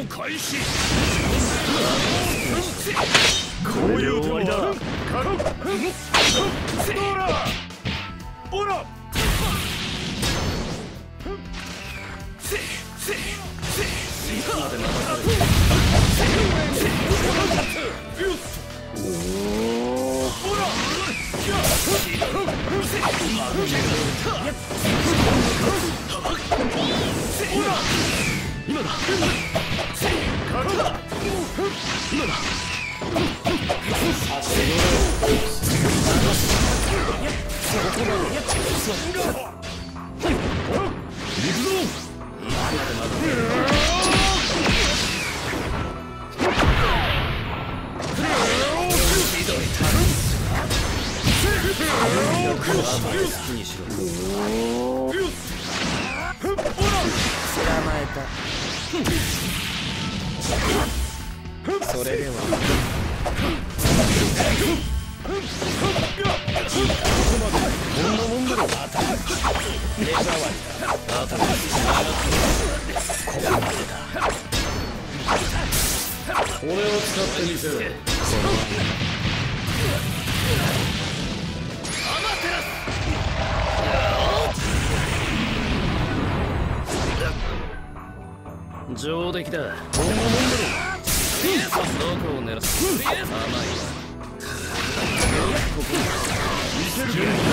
開始。こういう終わりだ。どうだ。ほら。いつまで待たされる。ほら。今だ。今だ。それではこんなもんだろ。目障りだ。あとはここまでだ。これを使ってみせる。上出来だ。こんなもんだろ。どこを狙う。甘いわ。見せる。